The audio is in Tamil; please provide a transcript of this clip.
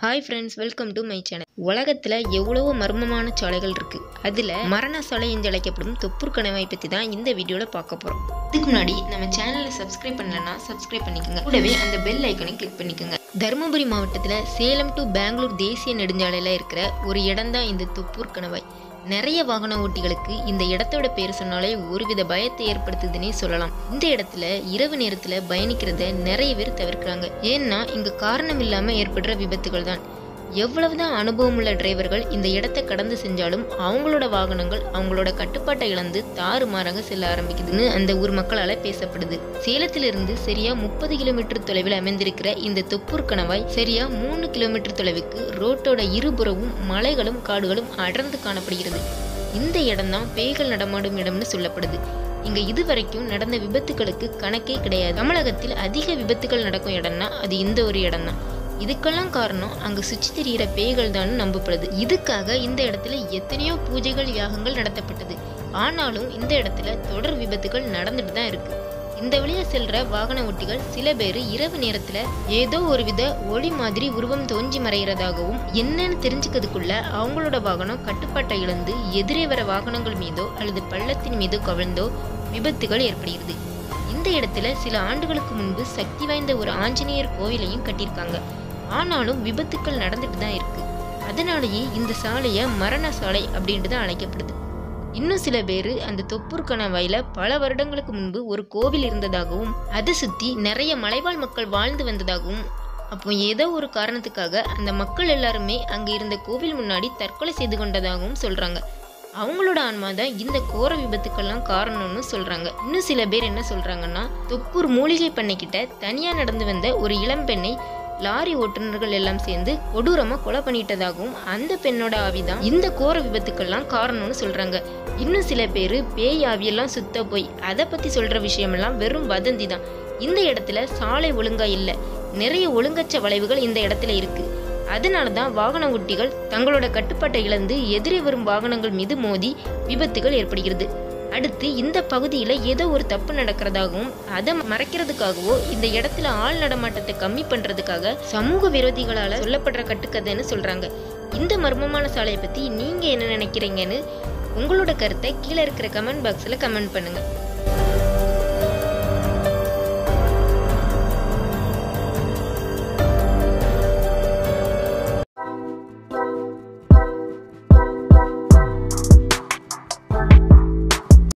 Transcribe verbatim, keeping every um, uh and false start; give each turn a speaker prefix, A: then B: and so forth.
A: Hi friends, welcome to my channel. உலகத்தில் எவ்வளவோ மர்மமான சாலைகள் இருக்குது. அதில் மரண சாலை என்று அழைக்கப்படும் தொப்பூர் கணவாய் பற்றி தான் இந்த வீடியோவில் பார்க்க போகிறோம். இதுக்கு முன்னாடி நம்ம சேனலை சப்ஸ்கிரைப் பண்ணலன்னா சப்ஸ்கிரைப் பண்ணிக்கோங்க. கூடவே அந்த பெல் ஐக்கனை கிளிக் பண்ணிக்கோங்க. தர்மபுரி மாவட்டத்தில் சேலம் டு பெங்களூர் தேசிய நெடுஞ்சாலையில் இருக்கிற ஒரு இடம் தான் இந்த தொப்பூர் கணவாய். நிறைய வாகன ஓட்டிகளுக்கு இந்த இடத்தோட பேர் சொன்னாலே ஒருவித பயத்தை ஏற்படுத்துதுன்னே சொல்லலாம். இந்த இடத்துல இரவு நேரத்துல பயணிக்கிறத நிறைய பேர் தவிர்க்கிறாங்க. ஏன்னா இங்க காரணம் இல்லாம ஏற்படுற விபத்துகள் தான். எவ்வளவுதான் அனுபவம் உள்ள டிரைவர்கள் இந்த இடத்தை கடந்து செஞ்சாலும் அவங்களோட வாகனங்கள் அவங்களோட கட்டுப்பாட்டை இழந்து தாறுமாறாக செல்ல ஆரம்பிக்குதுன்னு அந்த ஊர் மக்களால பேசப்படுது. சேலத்திலிருந்து சரியா முப்பது கிலோமீட்டர் தொலைவில் அமைந்திருக்கிற இந்த தொப்பூர் கணவாய் சரியா மூணு கிலோமீட்டர் தொலைவுக்கு ரோட்டோட இருபுறமும் மலைகளும் காடுகளும் அடர்ந்து காணப்படுகிறது. இந்த இடம் தான் பேய்கள் நடமாடும் இடம்னு சொல்லப்படுது. இங்க இதுவரைக்கும் நடந்த விபத்துகளுக்கு கணக்கே கிடையாது. தமிழகத்தில் அதிக விபத்துகள் நடக்கும் இடம்னா அது இந்த ஒரு இடம் தான். இதுக்கெல்லாம் காரணம் அங்க சுற்றி திரிகிற பேய்கள் தான் நம்பப்படுது. இதுக்காக இந்த இடத்துல எத்தனையோ பூஜைகள் யாகங்கள் நடத்தப்பட்டது. ஆனாலும் இந்த இடத்துல தொடர் விபத்துகள் நடந்துட்டு தான் இருக்கு. இந்த வழியா செல்ற வாகன ஓட்டிகள் சில பேர் இரவு நேரத்துல ஏதோ ஒரு வித ஒளி மாதிரி உருவம் தோன்றி மறைகிறதாகவும் என்னன்னு தெரிஞ்சுக்கிறதுக்குள்ள அவங்களோட வாகனம் கட்டுப்பாட்டை இழந்து எதிரே வர வாகனங்கள் மீதோ அல்லது பள்ளத்தின் மீதோ கவிழ்ந்தோ விபத்துகள் ஏற்படுகிறது. இந்த இடத்துல சில ஆண்டுகளுக்கு முன்பு சக்தி வாய்ந்த ஒரு ஆஞ்சநேயர் கோவிலையும் கட்டியிருக்காங்க. ஆனாலும் விபத்துக்கள் நடந்துட்டு தான் இருக்கு. அதனாலேயே இந்த சாலையை மரண சாலை அப்படின்ட்டு தான் அழைக்கப்படுது. இன்னும் சில பேர் அந்த தொப்பூர் கணவாயில பல வருடங்களுக்கு முன்பு ஒரு கோவில் இருந்ததாகவும் அதை சுத்தி நிறைய மலைவாழ் மக்கள் வாழ்ந்து வந்ததாகவும் அப்போ ஏதோ ஒரு காரணத்துக்காக அந்த மக்கள் எல்லாருமே அங்க இருந்த கோவில் முன்னாடி தற்கொலை செய்து கொண்டதாகவும் சொல்றாங்க. அவங்களோட ஆன்மா தான் இந்த கோர விபத்துக்கெல்லாம் காரணம்னு சொல்றாங்க. இன்னும் சில பேர் என்ன சொல்றாங்கன்னா, தொப்பூர் மூலிகை பண்ணைக்கிட்ட தனியா நடந்து வந்த ஒரு இளம்பெண்ணை லாரி ஓட்டுநர்கள் எல்லாம் சேர்ந்து கொடூரமா கொலை பண்ணிட்டதாகவும் அந்த பெண்ணோட ஆவிதான் இந்த கோர விபத்துக்கெல்லாம் காரணம்னு சொல்றாங்க. இன்னும் சில பேரு பேய் ஆவியெல்லாம் சுத்த போய் அதை பத்தி சொல்ற விஷயமெல்லாம் வெறும் வதந்தி தான். இந்த இடத்துல சாலை ஒழுங்கா இல்லை, நிறைய ஒழுங்கற்ற வளைவுகள் இந்த இடத்துல இருக்கு. அதனாலதான் வாகன ஓட்டிகள் தங்களோட கட்டுப்பாட்டை இழந்து எதிரே வரும் வாகனங்கள் மீது மோதி விபத்துகள் ஏற்படுகிறது. அடுத்து இந்த பகுதியில ஏதோ ஒரு தப்பு நடக்கிறதாகவும் அதை மறைக்கிறதுக்காகவோ இந்த இடத்துல ஆள் நடமாட்டத்தை கம்மி பண்றதுக்காக சமூக விரோதிகளால சொல்லப்படுற கட்டுக்கதைன்னு சொல்றாங்க. இந்த மர்மமான சாலையை பத்தி நீங்க என்ன நினைக்கிறீங்கன்னு உங்களோட கருத்தை கீழே இருக்கிற கமெண்ட் பாக்ஸ்ல கமெண்ட் பண்ணுங்க.